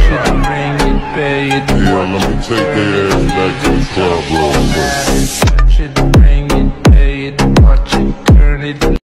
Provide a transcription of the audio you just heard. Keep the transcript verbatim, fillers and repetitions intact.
should you ring it, pay it? Yeah, let me take their ass back to the club, bro.